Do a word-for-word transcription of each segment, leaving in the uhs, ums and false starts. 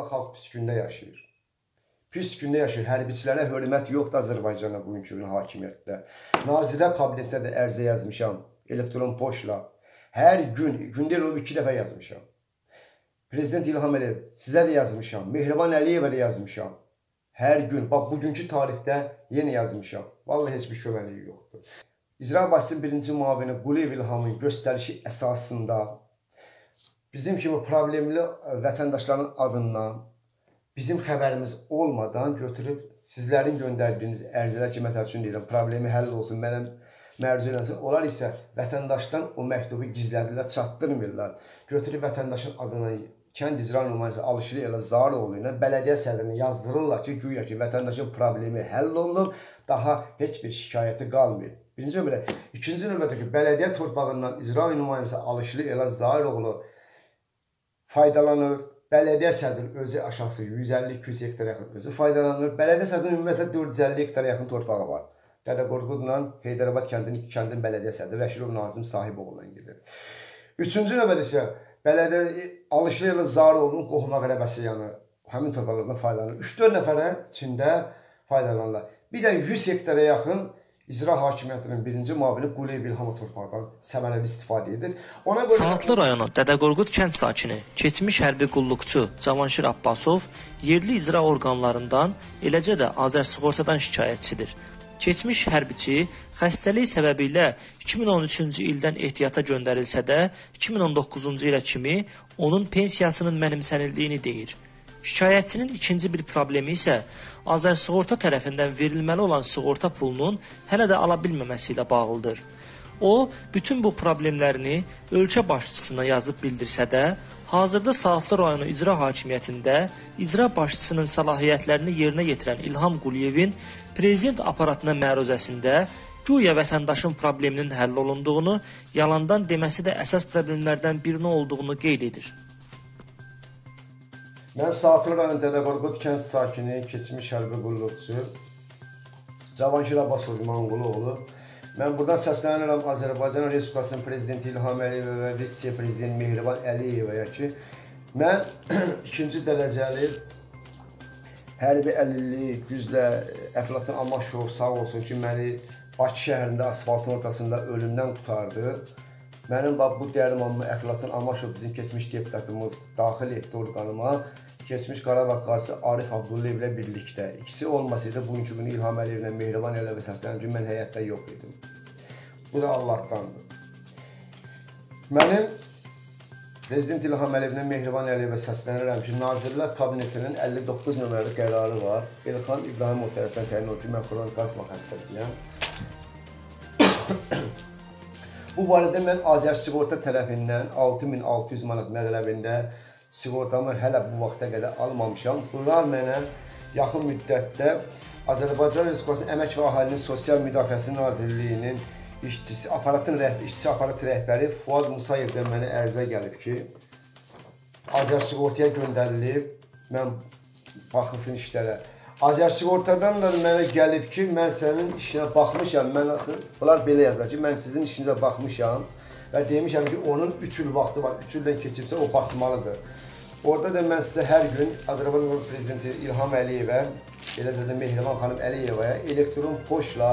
Valla xalq pis gündə yaşayır. Pis gündə yaşayır. Hərbiçilərə hörmət yoxdur Azərbaycana bugünkü gün hakimiyyətdə. Nazirlər kabinetdə də ərizə yazmışam. Elektron poçtla. Hər gün, gündə olub iki dəfə yazmışam. Prezident İlham Əliyev, sizə də yazmışam. Mehriban Əliyevə də yazmışam. Hər gün, bax, bugünkü tarixdə yenə yazmışam. Vallahi heç bir köməkliyi yoxdur. İcra başçısının birinci müavini Quliyev İlhamın göstərişi əsasında bizim kimi problemli vətəndaşların adından bizim xəbərimiz olmadan götürüb sizlərin göndərdiyiniz ərizələr ki, məsəl üçün deyirəm, problemi həll olsun, mənəm mərcu eləsin. Onlar isə vətəndaşdan o məktubu gizlədilər, çatdırmırlar. Götürüb vətəndaşın adına kənd icra nümayəndəsi Alışır Elə Zaroğlu ilə bələdiyyə sədrinə yazdırırlar ki, güya ki, vətəndaşın problemi həll olunub, daha heç bir şikayəti qalmıyor. Birinci növbədə, ikinci növbədə ki, bələdiyyə torpağından icra nümayəndəsi Alışır Elə Zaroğlu faydalanır. Bələdiyyə sədrin özü aşağısı yüz əlli iki yüz hektara yaxın özü faydalanır. Bələdiyyə sədrin ümumiyyətlə dörd yüz əlli hektara yaxın torpağı var. Dədə Qorqudla Heydərabad kəndinin iki kəndin bələdiyyə sədri Rəşidov Nazim Sahiboğlu'na gedir. Üçüncü növbədə isə bələdiyyə Alışır Elə Zaroğlu'nun qohuma qələbəsi yanı həmin torpaqlardan faydalanır. üç dörd nəfərə içində faydalanırlar. Bir də yüz hektara yaxın İcra hakimiyyətinin birinci müavini Quliyev İlhamı torpaqdan səmərəli istifadə edir. Ona görə Saatlı rayonu Dədə Qorqud kənd sakini, keçmiş hərbi qulluqçu Cavanşir Abbasov yerli icra orqanlarından, eləcə də Azər Sığortadan şikayətçidir. Keçmiş hərbiçi xəstəlik səbəbilə iki min on üçüncü ildən ehtiyata göndərilsə də, iki min on doqquzuncu ilə kimi onun pensiyasının mənimsənildiyini deyir. Şikayətçinin ikinci bir problemi isə Azər Sığorta tərəfindən verilməli olan sığorta pulunun hələ də ala bilməməsi ilə bağlıdır. O, bütün bu problemlərini ölkə başçısına yazıb bildirsə də, hazırda Saatlı rayonu icra hakimiyyətində icra başçısının səlahiyyətlərini yerinə yetirən İlham Quliyevin prezident aparatına məruzəsində güya vətəndaşın probleminin həll olunduğunu, yalandan deməsi də əsas problemlərdən birini olduğunu qeyd edir. Mən Saatlı rayon Dədə Qorqud kənd sakini, keçmiş hərbi qulluqçu Cavanşir Abbasov İmanquloğlu. Mən buradan səslənirəm Azərbaycan Respublikasının prezidenti İlham Əliyevə və vitse-prezident Mehriban Əliyevəyə ki, mən ikinci dərəcəli hərbi əlillik güclə Əflatun Amaşov sağ olsun ki, məni Bakı şəhərində asfaltın ortasında ölümdən qutardı. Mənim bu dəyərmanımı Əflatun Amaşov bizim keçmiş deputatımız daxil etdi orqanıma. Keçmiş Qarabağ qazisi Arif Abdullayev ilə birlikdə. İkisi olmasaydı, bugünkü günü İlham Əliyev ilə Mehriban Əliyevə səslənirəm ki, mən həyatda yox idim. Bu da Allahdandır. Mənim Prezident İlham Əliyev ilə Mehriban Əliyevə səslənirəm ki, Nazirlər Kabinetinin əlli doqquz nömrəli qərarı var. Elxan İbrahimov tərəfdən təyin olunur ki, mən xronik asma xəstəsiyəm. Bu barədə mən Azər Sığorta tərəfindən altı min altı yüz manat məbləğində sığortamı hələ bu vaxta qədər almamışam. Bunlar mənə yaxın müddətdə Azərbaycan Respublikasının Əmək və Əhalinin Sosial Müdafiəsi Nazirliyinin işçisi, aparatın rəhbəri, işçi aparat rəhbəri Fuad Musayevdən mənə ərizə gəlib ki, Azər Sığortaya göndərilib, mən baxılsın işlərə. Azər Sığortadan da mənə gəlib ki, mən sənin işinə baxmışam, mən axı, bunlar belə yazılar ki, mən sizin işinizə baxmışam və demişəm ki, onun üç il vaxtı var, üç ildən keçibsə o baxmalıdır. Orada da mən sizə hər gün Azərbaycan Prezidenti İlham Əliyevə, eləcə də Mehriban xanım Əliyevəyə elektron poçtla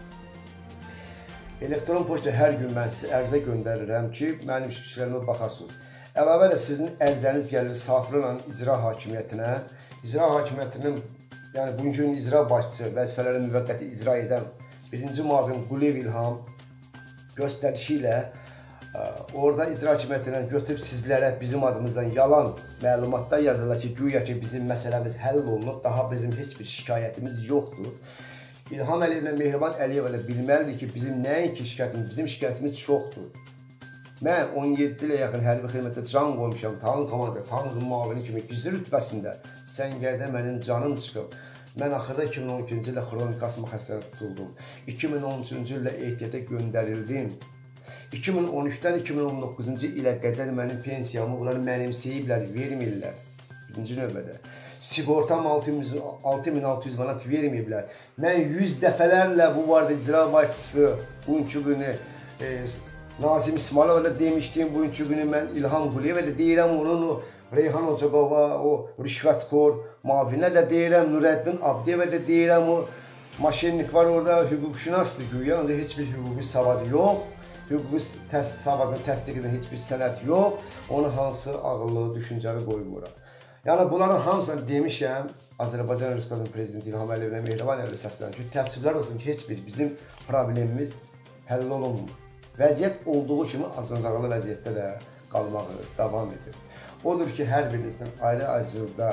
elektron poçtla hər gün mən sizə ərizə göndərirəm ki, mənim işlərimə baxasınız. Əlavə də sizin ərizəniz gəlir Saatlı rayon icra hakimiyyətinə, icra hakimiyyətinin yəni bugünkü gün icra başçısı vəzifələri müvəqqəti icra edən birinci müavin Quliyev İlham göstərişi ilə orada icra hakimiyyətindən götürüb sizlərə bizim adımızdan yalan məlumatlar yazırlar ki, güya ki bizim məsələmiz həll olunub, daha bizim heç bir şikayətimiz yoxdur. İlham Əliyev ilə Mehriban Əliyev ilə bilməlidir ki, bizim nəinki şikayətimiz, bizim şikayətimiz çoxdur. Mən on yeddi ilə yaxın hərbi xidmətdə can qoymuşam, tağın komandır, tağın müavini kimi gizli rütbəsində səngərdə mənim canım çıxıb. Mən axırda iki min on ikinci ildə xronik asma xəstəliyi tutuldum. iki min on üçüncü ildə ehtiyata göndərildim. iki min on üçdən iki min on doqquzuncu ilə qədər mənim pensiyamı bunlar mənimsəyiblər, vermirlər. Birinci növbədə. Sigortam altı min altı yüz manat verməyiblər. Mən yüz dəfələrlə bu vardı icra başçısı bugünkü günü e, Nazim İsmailova da demişdim bugünkü günü mən İlham Quliyevə də deyirəm, onun o Reyhan Ocaqova, o rüşvətxor mavinə də deyirəm, Nurəddin Abdiyevə də deyirəm, o maşinlik var orada, hüquqşünasdır güya, ancaq heç bir hüquqi savadı yox, hüquqi savadını təsdiq edən heç bir sənət yox, onu hansı ağıllı, düşüncəli qoyub ora. Yəni bunların hamısını demişəm, Azərbaycan Respublikasının Prezidenti İlham Əliyevlə Mehriban Əliyev səslənir ki, təəssüflər olsun ki, heç bir bizim problemimiz həll olunmur. Vəziyyət olduğu kimi acınacaqlı vəziyyətdə də qalmağı davam edir. Odur ki, hər birinizdən ayrı-ayrılıqda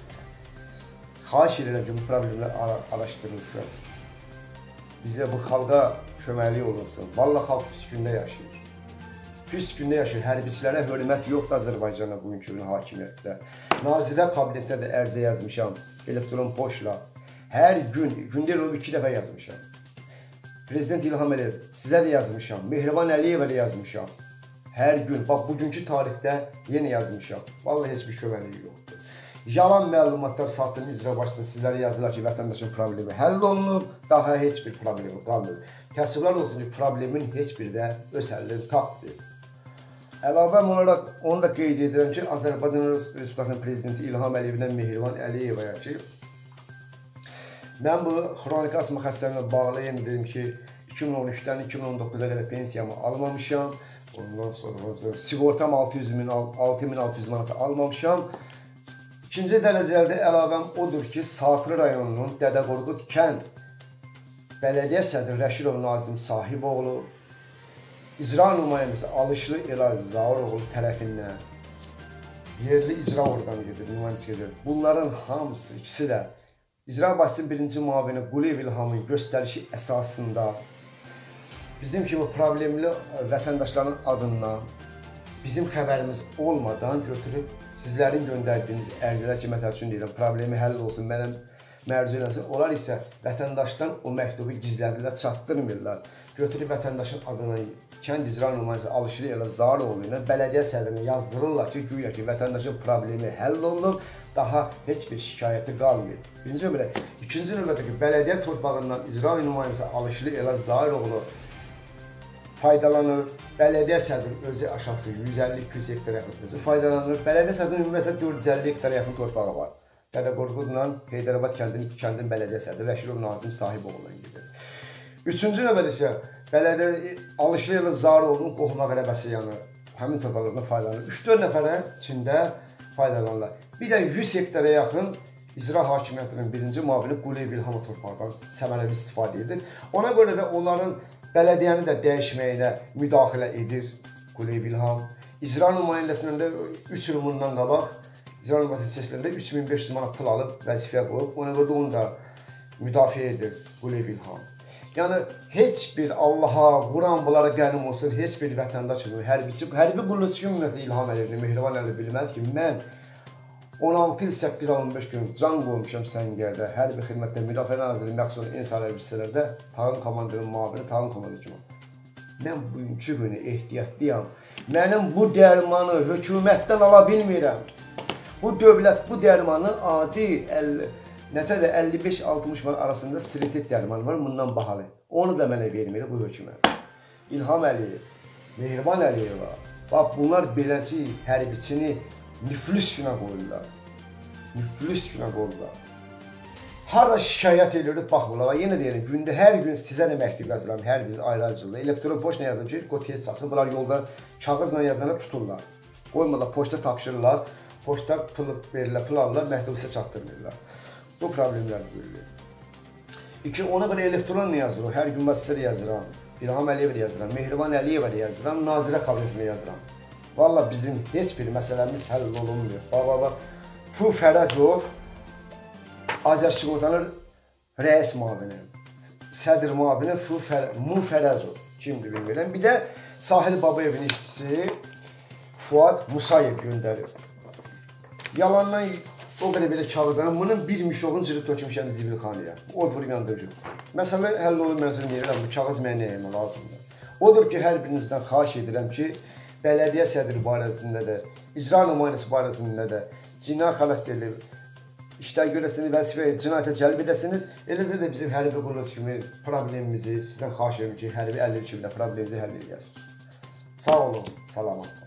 xahiş edirəm ki, bu problemlər araşdırılsın. Bizə bu xalqa köməklik olunsun. Vallahi xalq pis gündə yaşayır. Pis gündə yaşayır. Hərbiçilərə hörmət yoxdur Azərbaycana bugünkü gün hakimiyyətdə. Nazirlər kabinetində də ərizə yazmışam, elektron poçtla. Hər gün, gündə olub iki dəfə yazmışam. Prezident İlham Əliyev, sizə də yazmışam, Mehriban Əliyevə də yazmışam. Hər gün, bax, bugünkü tarixdə yenə yazmışam. Vallahi heç bir köməkliyi yoxdur. Yalan məlumatlar satın icra başçısına sizlərə yazırlar ki, vətəndaşın problemi həll olunub, daha heç bir problemi qalmır. Təəssüflər olsun ki, problemin heç bir də öz həllini tapdı. Əlavəm olaraq onu da qeyd edirəm ki, Azərbaycan Respublikasının Prezidenti İlham Əliyevlə Mehriban Əliyevəyə ki, mən bu xroniki asma xəstəliyinə bağlı dedim ki, iki min on üçdən iki min on doqquza qədər pensiyamı almamışam. Ondan sonra sigortam altı min altı yüz manatı almamışam. İkinci dərəcədə əlavəm odur ki, Saatlı rayonunun Dədə Qorqud kənd Bələdiyyə sədri Rəşidov Nazim Sahiboğlu, icra nümayəndəsi Alışlı Elaz Zahiroğlu tərəfindən yerli icra orqanı gedir, nümayəndəsi gedir. Bunların hamısı, ikisi də İcra başçısının birinci müavini Quliyev İlhamın göstərişi əsasında bizim kimi problemli vətəndaşların adından bizim xəbərimiz olmadan götürüb sizlərin göndərdiyiniz ərizələr ki, məsəl üçün deyirəm, problemi həll olsun, mənəm mərcu eləsin. Onlar isə vətəndaşdan o məktubu gizlədirlər, çatdırmırlar. Götürüb vətəndaşın adına kənd icra nümayəndəsi Alışlı Elaz Zahiroğlu ilə bələdiyyə sədrinə yazdırırlar ki, güya ki, vətəndaşın problemi həll olunub, daha heç bir şikayəti qalmıyor. Birinci növbədə, ikinci növbədə ki, bələdiyyə torpağından icra nümayəndəsi Alışlı Elaz Zahiroğlu faydalanır. Bələdiyyə sədri özü aşağısı yüz əlli iki yüz hektar yaxın özü faydalanır. Bələdiyyə sədrinin ümumiyyətlə dörd yüz əlli hektara yaxın torpağı var. Dədə Qorqudla Heydərabad kəndinin iki kəndin bələdiyyə sədri Rəşidov Nazim Sahiboğlu'na gedir. Üçüncü növbədə isə bələdiyyə Alışlı Elaz Zahiroğlu'nun qohuma qələbəsi yanı həmin torpaqlardan faydalanır. üç dörd nəfərə içində faydalanırlar. Bir də yüz hektara yaxın icra hakimiyyətinin birinci müavini Quliyev İlhamı torpaqdan səmərəli istifadə edir. Ona görə də onların bələdiyyəni də dəyişməyinə müdaxilə edir Quliyev İlham. İcra nümayəndəsindən də üç il bundan qabaq icra nümayəndəsi seçiləndə üç min beş yüz manat pul alıb vəzifəyə qoyub. Ona görə də onu da müdafiə edir Quliyev İlham. Yəni heç bir Allaha, Quran bunlara qənim olsun, heç bir vətəndaş kimi, hərbiçi, hərbi qulluqçu kimi ümumiyyətlə İlham Əliyevlə Mehriban Əliyev bilməlidir ki, mən on altı il səkkiz ay on beş gün can qoymuşam Səngərdə, hərbi xidmətdə, Müdafiə Nazirliyi məxsus insan hərbiçilərdə tağım komandanın müavini, tağım komandanı kimi. Mən bugünkü günü ehtiyatlıyam. Mənim bu dərmanı hökumətdən ala bilmirəm. Bu dövlət bu dərmanı adi nətədə əlli beş altmış man arasında silitet dərmanı var, bundan bahalı. Onu da mənə vermir bu hökumət. İlham Əliyev, Mehriban Əliyeva, bax bunlar beləci hərbiçini müflis günə qoyurlar. Müflis günə qoyurlar. Harada şikayət edirik, baxmırlar. Yenə deyirəm, gündə hər gün sizə də məktub yazıram, hər biz ayrı-ayrıcılıqda. Elektron poçtla yazıram ki, o tez çasın, bunlar yolda kağızla yazana tuturlar. Qoymurlar, poçta tapşırırlar, poçta pul verirlər, pul alırlar, məktubu sizə çatdırmırlar. Bu problemlər görülür. İki, ona görə elektron yazırıq, hər gün sizə yazıram, İlham Əliyevə yazıram, Mehriban Əliyevə yazıram, Nazirə kabinetinə yazıram. Valla bizim heç bir məsələmiz həll olunmuyor. Bax, bax, bax. Fu Fərəcov, Azərsigortanın rəis müavini, sədr müavini Fu Fərəcov, kimdir bilmirəm. Bir də Sahil Babayevin işçisi Fuad Musayev göndərir. Yalandan o qədər belə kağızlarım, bunun bir mişoğun cırıb tökmüşəm zibilxanıya. Od vurub yandırıcım. Məsələ həll olun, mən sözüm deyirəm, bu kağız mənə nəyəmə lazımdır. Odur ki, hər birinizdən xahiş edirəm ki, bələdiyyə sədri barəsində də, icra nümayəndəsi barəsində də cinayət xarakterli işlər görəsiniz, vəzifəyə cinayətə cəlb edəsiniz. Eləcə də bizim hərbi qulluqçu kimi problemimizi sizdən xahiş edirəm ki, hərbi əlil kimi də problemimizi həll edəsiniz. Sağ olun, salamat qalın.